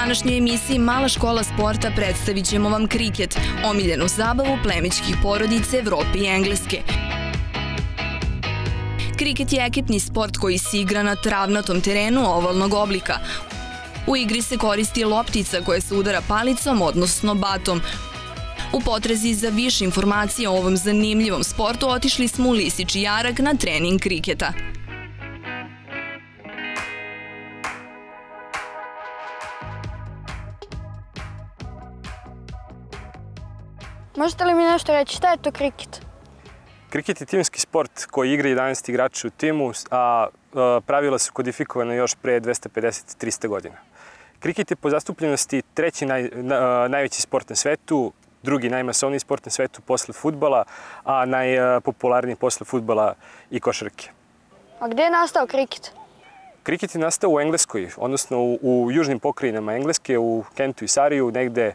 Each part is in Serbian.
današnjoj emisiji Mala škola sporta predstavit ćemo vam kriket, omiljenu zabavu plemićkih porodica Evrope i Engleske. Kriket je ekipni sport koji se igra na travnatom terenu ovalnog oblika. U igri se koristi loptica koja se udara palicom, odnosno batom. U potrazi za više informacije o ovom zanimljivom sportu otišli smo u Lisički jarak na trening kriketa. Možete li mi nešto reći, šta je to kriket? Kriket je timski sport koji igra 11 igrača u timu, a pravila su kodifikovane još pre 250-300 godina. Kriket je po zastupljenosti treći najveći sport na svetu, drugi najmasovniji sport na svetu posle fudbala, a najpopularniji posle fudbala i košarke. A gde je nastao kriket? Kriket je nastao u Engleskoj, odnosno u južnim pokrajinama Engleske, u Kentu i Sariju, negde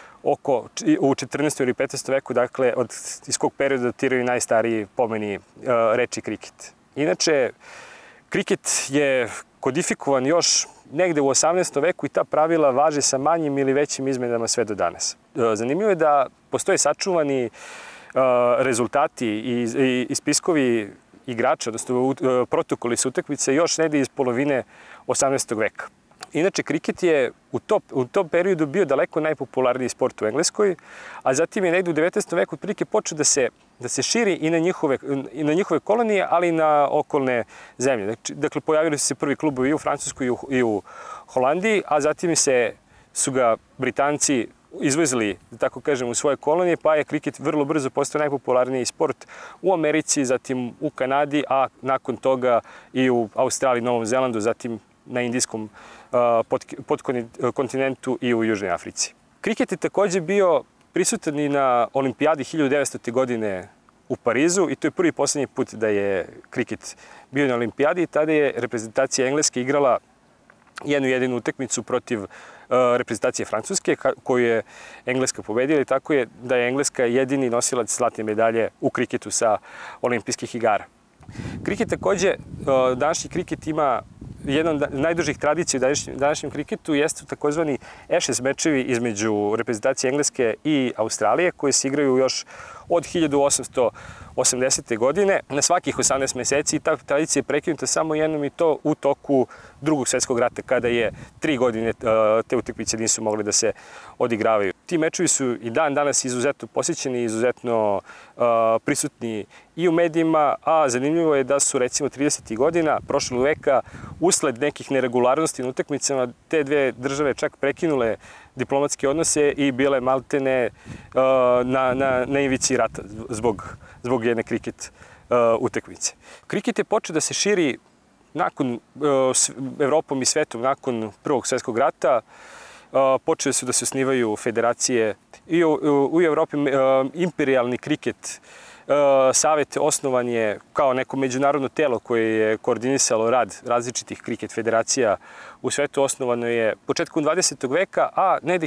u 14. ili 15. veku, dakle, iz kog perioda datiraju najstariji pomeni reči kriket. Inače, kriket je kodifikovan još negde u 18. veku i ta pravila važe sa manjim ili većim izmenama sve do danas. Zanimljivo je da postoje sačuvani rezultati i spiskovi igrača, odnosno protokoli sa utakmice još negde iz polovine 18. veka. Inače, kriket je u tom periodu bio daleko najpopularniji sport u Engleskoj, a zatim je negde u 19. veku otprilike počeo da se širi i na njihove kolonije, ali i na okolne zemlje. Dakle, pojavili su se prvi klubovi i u Francuskoj i u Holandiji, a zatim su ga Britanci izvezli, da tako kažem, u svoje kolonije, pa je kriket vrlo brzo postao najpopularniji sport u Americi, zatim u Kanadi, a nakon toga i u Australiji, Novom Zelandu, zatim na Indijskom podkontinentu i u Južnoj Africi. Kriket je takođe bio prisutan i na Olimpijadi 1900. godine u Parizu i to je prvi i poslednji put da je kriket bio na Olimpijadi i tada je reprezentacija Engleske igrala jednu jedinu utakmicu protiv reprezentacije Francuske, koju je Engleska pobedila i tako je da je Engleska jedini nosilac zlatne medalje u kriketu sa olimpijskih igara. Kriket takođe, današnji kriket ima jedna od najdužih tradicija u današnjem kriketu jeste takozvani Ashes mečevi između reprezentacije Engleske i Australije koji se igraju još od 1880. godine na svakih 18 meseci i ta tradicija je prekinuta samo jednom i to u toku Drugog svjetskog rata kada je 3 godine te utakmice nisu mogli da se odigravaju. Ti mečevi su i dan danas izuzetno posjećeni, izuzetno prisutni i u medijima, a zanimljivo je da su recimo 30. godina prošlog veka usled nekih neregularnosti na utakmicama te dve države čak prekinule diplomatske odnose i bile maltene na ivici rata zbog jedne kriket utakmice. Kriket je počeo da se širi nakon Evropom i svetom, nakon Prvog svjetskog rata. Počeli su da se osnivaju federacije i u Evropi imperijalni kriket. Savet osnovan je kao neko međunarodno telo koje je koordinisalo rad različitih kriket federacija u svetu. Osnovano je početkom 20. veka, a negde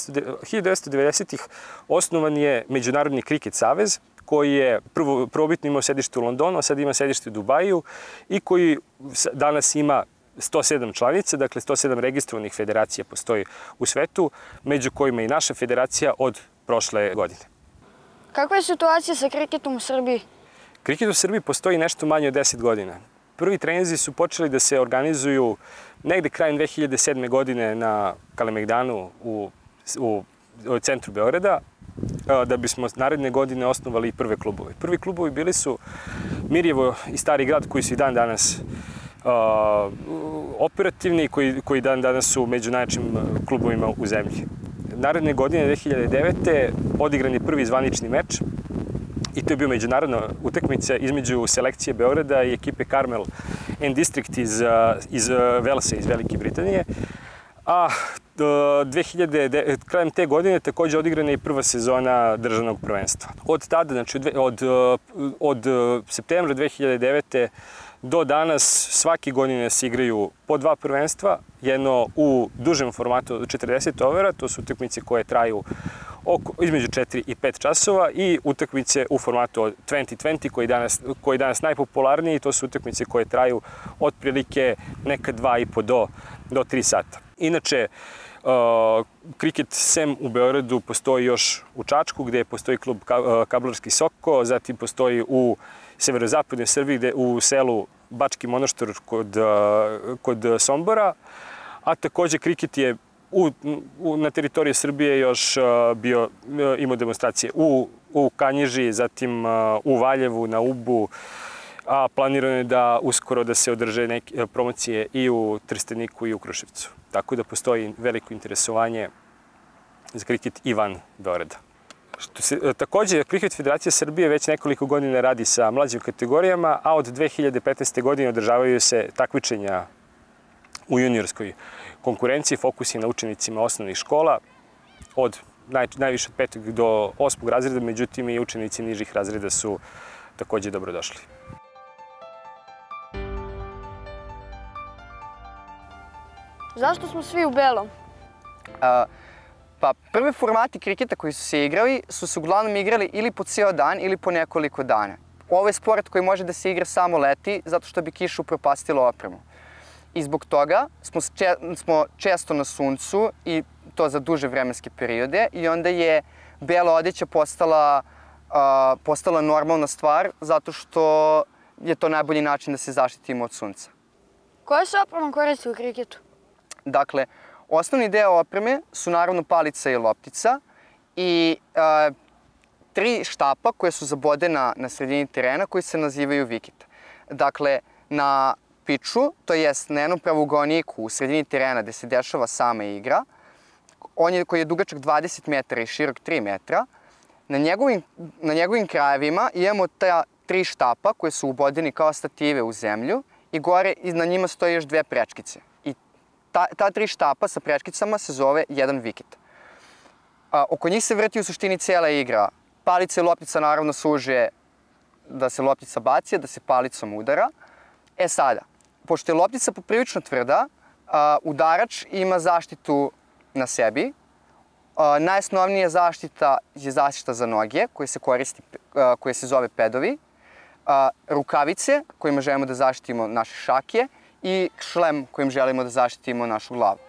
1990-ih osnovan je Međunarodni kriket savez, koji je prvobitno imao sedište u Londonu, a sad ima sedište u Dubaju i koji danas ima 107 članica, dakle 107 registrovanih federacija postoji u svetu, među kojima i naša federacija od prošle godine. Kakva je situacija sa kriketom u Srbiji? Kriket u Srbiji postoji nešto manje od 10 godina. Prvi treninzi su počeli da se organizuju negde krajem 2007. godine na Kalemegdanu u centru Beograda, da bismo naredne godine osnovali prve klubove. Prvi klubovi bili su Mirjevo i Stari grad koji su i dan danas operativni i koji dan danas su među najjačim klubovima u zemlji. Naredne godine, 2009. odigran je prvi zvanični meč i to je bio međunarodna utakmica između selekcije Beograda i ekipe Carmel and District iz Velsa, iz Velike Britanije. A krajem te godine takođe odigrana je i prva sezona državnog prvenstva. Od tada, znači od septembra 2009. do danas svake godine se igraju po 2 prvenstva, jedno u dužem formatu od 40 overa, to su utakmice koje traju između 4 i 5 časova i utakmice u formatu od 20-20 koji je danas najpopularniji, to su utakmice koje traju otprilike neka 2,5 do 3 sata. Inače, Kriket sem u Beogradu postoji još u Čačku, gde postoji klub Kablarski Soko, zatim postoji u severozapadnoj Srbiji, u selu Bački Monoštor kod Sombora, a takođe kriket je na teritoriji Srbije još imao demonstracije u Kanjiži, zatim u Valjevu, na Ubu, a planirano je da uskoro da se održe neke promocije i u Trsteniku i u Kruševcu. Tako da postoji veliko interesovanje za kriket i van Beograda. Takođe, Kriket Federacija Srbije već nekoliko godina radi sa mlađim kategorijama, a od 2015. godine održavaju se takmičenja u juniorskoj konkurenciji. Fokus je na učenicima osnovnih škola, najviše od 5. do 8. razreda, međutim i učenici nižih razreda su takođe dobrodošli. Zašto smo svi u belom? Pa prvi formati kriketa koji su se igrali su se uglavnom igrali ili po ceo dan ili po nekoliko dana. Ovo je sport koji može da se igra samo leti zato što bi kiša upropastila opremu. I zbog toga smo često na suncu i to za duže vremenske periode i onda je bela odeća postala normalna stvar zato što je to najbolji način da se zaštitimo od sunca. Koja se oprema koristi u kriketu? Dakle, osnovni deo opreme su naravno palica i loptica i 3 štapa koje su zabodena na sredini terena koji se nazivaju viket. Dakle, na piču, to jest na jednom pravougaoniku u sredini terena gde se dešava sama igra, koji je dugačak 20 metara i širok 3 metra, na njegovim krajevima imamo ta 3 štapa koje su ubodeni kao stative u zemlju i gore na njima stoje još 2 prečkice. Ta 3 štapa sa prečkicama se zove jedan viket. Oko njih se vrti u suštini cijela igra. Palica i loptica naravno služe da se loptica baci, da se palicom udara. Sada, pošto je loptica poprilično tvrda, udarač ima zaštitu na sebi. Najosnovnija zaštita je zaštita za noge, koja se zove pedovi, rukavice kojima želimo da zaštitimo naše šake i šlem kojim želimo da zaštitimo našu glavu.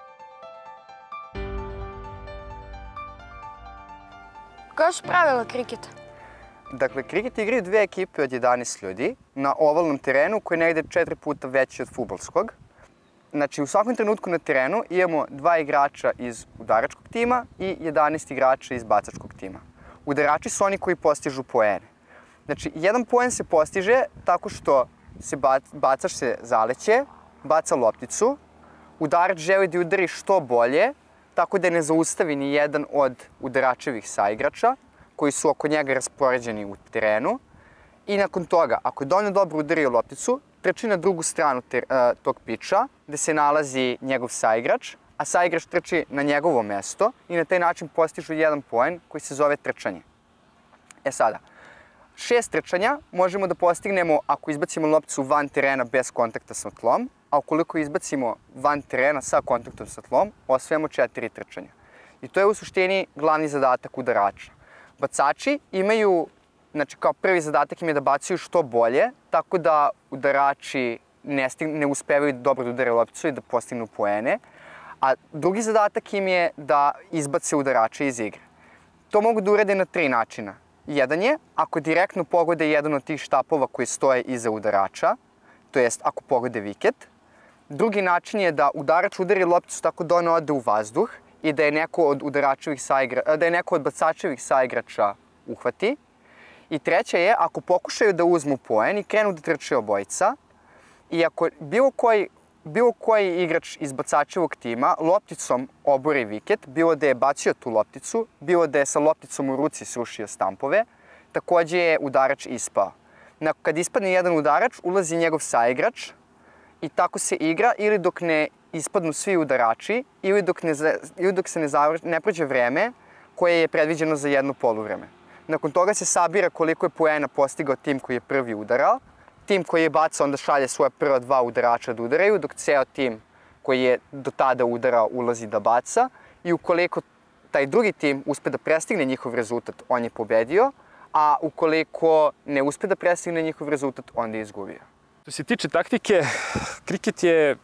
Koja su pravila kriketa? Dakle, kriket igraju 2 ekipe od 11 ljudi na ovalnom terenu koji je negde 4 puta veći od fudbalskog. Znači, u svakom trenutku na terenu imamo 2 igrača iz udaračkog tima i 11 igrača iz bacačkog tima. Udarači su oni koji postižu poene. Znači, 1 poen se postiže tako što bacač se zaleće, baca lopticu, udarač želi da udari što bolje, tako da ne zaustavi ni jedan od udaračevih saigrača, koji su oko njega raspoređeni u terenu. I nakon toga, ako je dovoljno dobro udario lopticu, trči na drugu stranu tog piča, gde se nalazi njegov saigrač, a saigrač trči na njegovo mesto i na taj način postižu 1 poen koji se zove trčanje. Sada, 6 trčanja možemo da postignemo ako izbacimo lopticu van terena bez kontakta sa tlom, a ukoliko izbacimo van terena sa kontaktom sa tlom, osvajamo 4 trčanja. I to je u suštini glavni zadatak udarača. Bacači imaju, znači kao prvi zadatak im je da bacaju što bolje, tako da udarači ne uspevaju dobro da udare lopticu i da postignu poene, a drugi zadatak im je da izbace udarače iz igre. To mogu da urade na 3 načina. Jedan je ako direktno pogode jedan od tih štapova koji stoje iza udarača, to jest ako pogode viket. Drugi način je da udarač udari lopticu tako da ona ode u vazduh i da je neko od bacačevih saigrača uhvati. I treća je ako pokušaju da uzmu poen i krenu da trče obojica i ako bilo koji igrač iz bacačevog tima lopticom obori viket, bilo da je bacio tu lopticu, bilo da je sa lopticom u ruci srušio stampove, takođe je udarač ispao. Kad ispadne jedan udarač, ulazi njegov saigrač i tako se igra ili dok ne ispadnu svi udarači ili dok se ne prođe vreme koje je predviđeno za jedno poluvreme. Nakon toga se sabira koliko je poena postigao tim koji je prvi udarao. Tim koji je bacao onda šalje svoje prva 2 udarača da udaraju, dok ceo tim koji je do tada udarao ulazi da baca. I ukoliko taj drugi tim uspe da prestigne njihov rezultat, on je pobedio, a ukoliko ne uspe da prestigne njihov rezultat, onda je izgubio. Što se tiče taktike, kriket je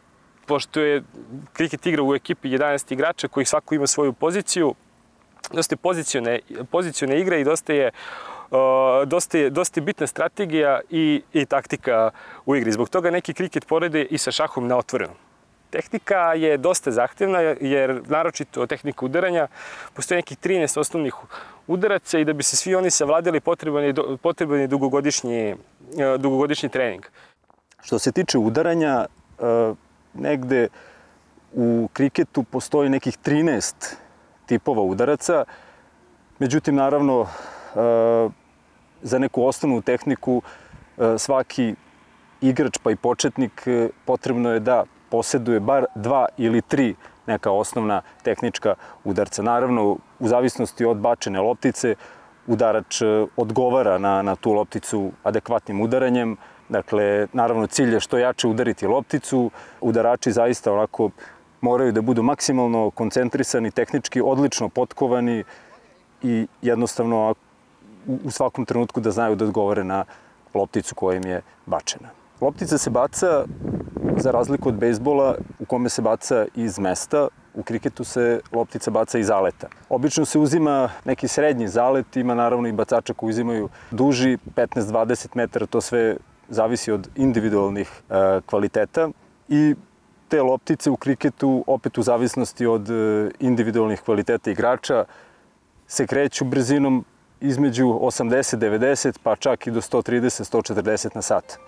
pošto je kriket igra u ekipi 11 igrača koji svako ima svoju poziciju, dosta je pozicione igre i dosta je bitna strategija i taktika u igri. Zbog toga neki kriket porede i sa šahom na otvorenom. Tehnika je dosta zahtevna jer naročito tehnika udaranja postoji nekih 13 osnovnih udaraca i da bi se svi oni savladali potreban je dugogodišnji trening. Što se tiče udaranja, negde u kriketu postoji nekih 13 tipova udaraca. Međutim, naravno, za neku osnovnu tehniku svaki igrač pa i početnik potrebno je da poseduje bar 2 ili 3 neka osnovna tehnička udarca. Naravno, u zavisnosti od bačene loptice, udarač odgovara na tu lopticu adekvatnim udaranjem. Dakle, naravno, cilj je što jače udariti lopticu. Udarači zaista onako moraju da budu maksimalno koncentrisani, tehnički odlično potkovani i jednostavno u svakom trenutku da znaju da odgovore na lopticu koja im je bačena. Loptica se baca, za razliku od bejsbola, u kome se baca iz mesta, u kriketu se loptica baca iz zaleta. Obično se uzima neki srednji zalet, ima naravno i bacača koji uzimaju duži, 15-20 metara, to sve zavisi od individualnih kvaliteta. I te loptice u kriketu, opet u zavisnosti od individualnih kvaliteta igrača, se kreću brzinom između 80-90, pa čak i do 130-140 na sat.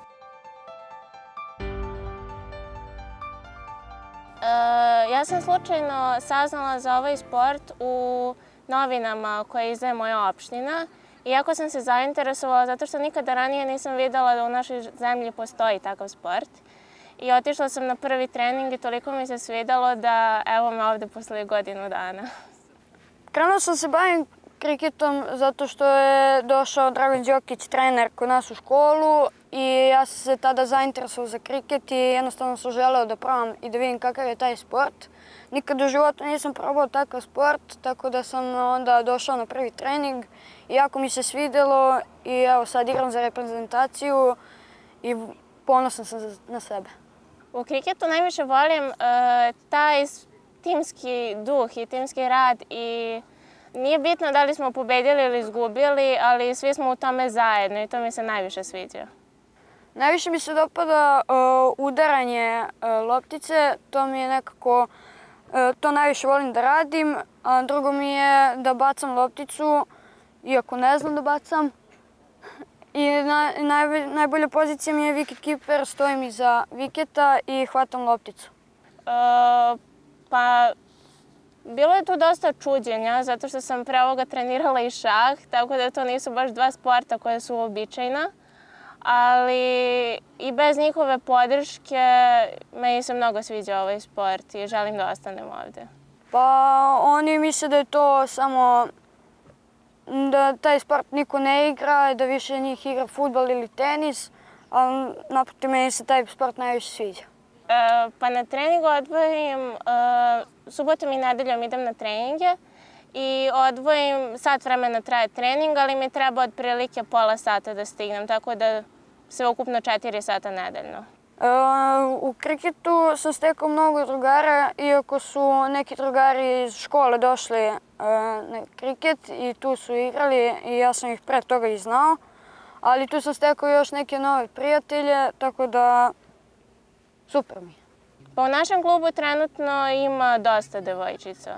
Ja sam slučajno saznala za ovaj sport u novinama koje izdaje moja opština. Iako sam se zainteresovala zato što nikada ranije nisam videla da u našoj zemlji postoji takav sport. I otišla sam na prvi trening i toliko mi se svidalo da evo me ovde posle godinu dana. Krenuo sam se bavim kriketom zato što je došao Dragan Đokić, trener kod nas u školu i ja sam se tada zainteresovala za kriket i jednostavno sam želeo da probam i da vidim kakav je taj sport. Nikad u životu nisam probao takav sport, tako da sam onda došao na prvi trening i jako mi se svidelo i evo sad igram za reprezentaciju i ponosan sam na sebe. U kriketu najviše volim taj timski duh i timski rad i nije bitno da li smo pobedili ili izgubili, ali svi smo u tome zajedno i to mi se najviše sviđa. Najviše mi se dopada udaranje loptice, to mi je nekako, to najviše volim da radim, a drugo mi je da bacam lopticu, iako ne znam da bacam. I najbolja pozicija mi je wicket keeper, stojim iza viketa i hvatam lopticu. Pa, bilo je tu dosta čuđenja, zato što sam pre ovoga trenirala i šah, tako da to nisu baš dva sporta koja su uobičajena. Ali i bez njihove podrške meni se mnogo sviđa ovaj sport i želim da ostanem ovde. Pa oni misle da je to samo da taj sport niko ne igra, da više njih igra fudbal ili tenis, ali naprotiv meni se taj sport najviše sviđa. Pa na treningu odvojim, subotom i nedeljom idem na treninge i odvojim sat vremena traje trening, ali mi treba otprilike pola sata da stignem, tako da sve ukupno 4 sata nedeljno. U kriketu sam stekao mnogo drugara, iako su neki drugari iz škole došli na kriket i tu su igrali i ja sam ih pre toga i znao, ali tu sam stekao još neke nove prijatelje, tako da super mi je. Pa u našem klubu trenutno ima dosta devojčica.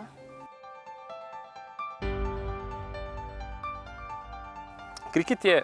Kriket je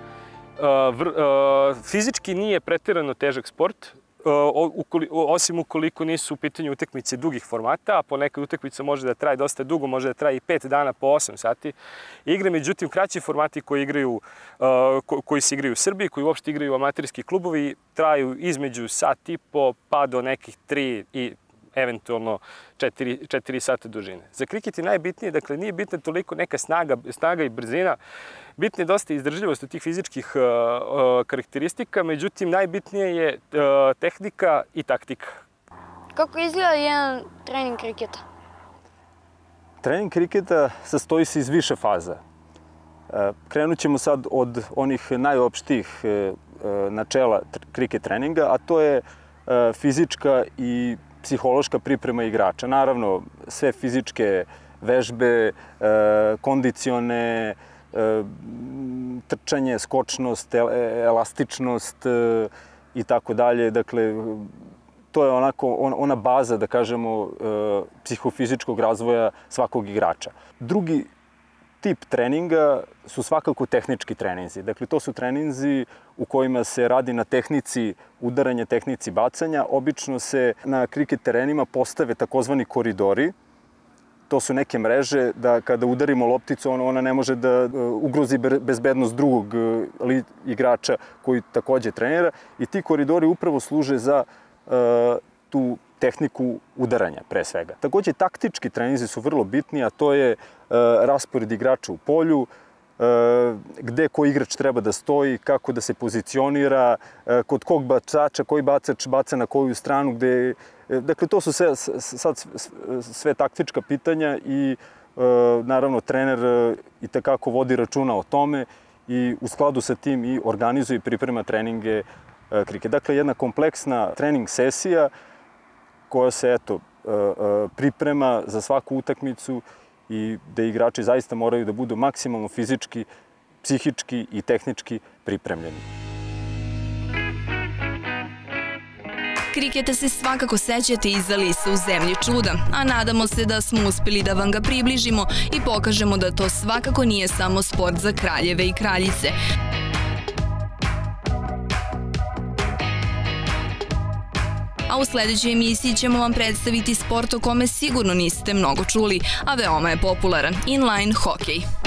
fizički nije preterano težak sport, osim ukoliko nisu u pitanju utakmice dugih formata, a ponekad utakmica može da traje dosta dugo, može da traje i 5 dana po 8 sati. Igre, međutim, kraći formati koji se igraju u Srbiji, koji uopšte igraju amaterski klubovi, traju između sat i po pa do nekih 3 i eventualno 4 sata dužine. Za kriket je najbitnije, dakle, nije bitna toliko neka snaga i brzina, bitna je dosta izdržljivost od tih fizičkih karakteristika, međutim, najbitnije je tehnika i taktika. Kako izgleda jedan trening kriketa? Trening kriketa sastoji se iz više faza. Krenut ćemo sad od onih najopštijih načela kriket treninga, a to je fizička i psihološka priprema igrača. Naravno, sve fizičke vežbe, kondicione, trčanje, skočnost, elastičnost i tako dalje. Dakle, to je ona baza, da kažemo, psihofizičkog razvoja svakog igrača. Drugi tip treninga su svakako tehnički treninzi. Dakle, to su treninzi u kojima se radi na tehnici udaranja, tehnici bacanja. Obično se na kriket terenima postave takozvani koridori. To su neke mreže da kada udarimo lopticu, ona ne može da ugrozi bezbednost drugog igrača koji takođe trenira. I ti koridori upravo služe za tu tehniku udaranja, pre svega. Takođe, taktički treninzi su vrlo bitni, a to je raspored igrača u polju, gde koji igrač treba da stoji, kako da se pozicionira, kod kog bacača, koji bacač baca na koju stranu, gde... Dakle, to su sad sve taktička pitanja i naravno trener i tekako vodi računa o tome i u skladu sa tim i organizuje i priprema treninge kriket. Dakle, jedna kompleksna trening sesija koja se, priprema za svaku utakmicu i gde igrači zaista moraju da budu maksimalno fizički, psihički i tehnički pripremljeni. Kriketa se svakako sećate iz Alise u zemlji čuda, a nadamo se da smo uspeli da vam ga približimo i pokažemo da to svakako nije samo sport za kraljeve i kraljice. A u sledećoj emisiji ćemo vam predstaviti sport o kome sigurno niste mnogo čuli, a veoma je popularan, inline hokej.